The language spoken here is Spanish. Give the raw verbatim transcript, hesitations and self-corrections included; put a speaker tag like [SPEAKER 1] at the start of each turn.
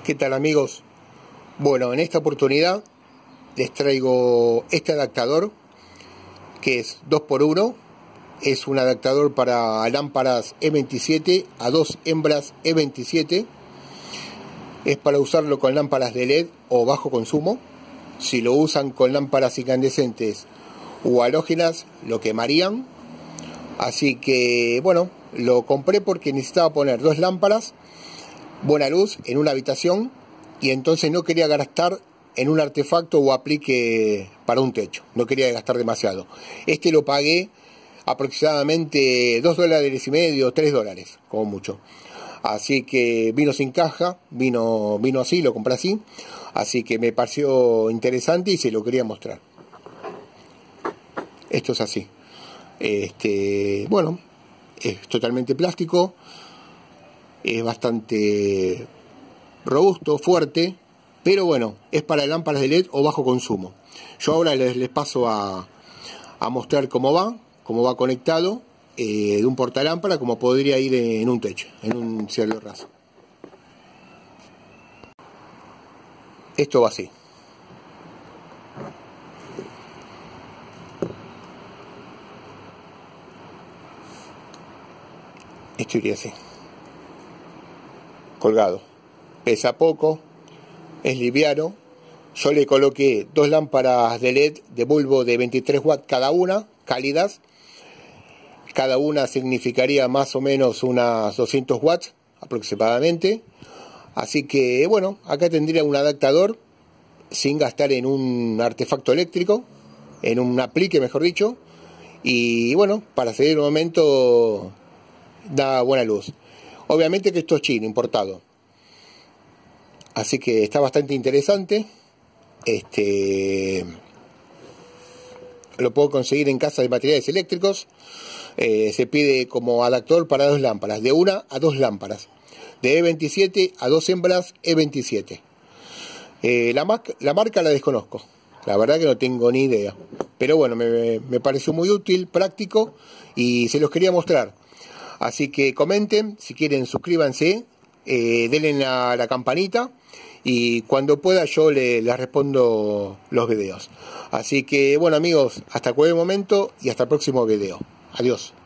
[SPEAKER 1] ¿Qué tal, amigos? Bueno, en esta oportunidad les traigo este adaptador que es dos por uno. Es un adaptador para lámparas E veintisiete a dos hembras E veintisiete. Es para usarlo con lámparas de L E D o bajo consumo. Si lo usan con lámparas incandescentes o halógenas, lo quemarían. Así que, bueno, lo compré porque necesitaba poner dos lámparas, buena luz, en una habitación, y entonces no quería gastar en un artefacto o aplique para un techo. No quería gastar demasiado. Este lo pagué aproximadamente dos dólares y medio, tres dólares, como mucho. Así que vino sin caja, vino, vino así, lo compré así. Así que me pareció interesante y se lo quería mostrar. Esto es así. Este, bueno, es totalmente plástico. Es bastante robusto, fuerte. Pero bueno, es para lámparas de L E D o bajo consumo. Yo ahora les, les paso a, a mostrar cómo va, cómo va conectado eh, de un portalámpara, como podría ir en un techo, en un cielo raso. Esto va así. Esto iría así. Colgado. Pesa poco. Es liviano. Yo le coloqué dos lámparas de L E D de bulbo de veintitrés watts cada una, cálidas. Cada una significaría más o menos unas doscientos watts aproximadamente. Así que bueno, acá tendría un adaptador sin gastar en un artefacto eléctrico, en un aplique mejor dicho. Y bueno, para seguir un momento da buena luz. Obviamente que esto es chino, importado. Así que está bastante interesante. Este lo puedo conseguir en casa de materiales eléctricos. Eh, se pide como adaptador para dos lámparas, de una a dos lámparas, de E veintisiete a dos hembras E veintisiete. Eh, la, la marca la desconozco, la verdad que no tengo ni idea. Pero bueno, me, me pareció muy útil, práctico y se los quería mostrar. Así que comenten, si quieren suscríbanse, eh, denle a la campanita y cuando pueda yo les le respondo los videos. Así que bueno, amigos, hasta cualquier momento y hasta el próximo video. Adiós.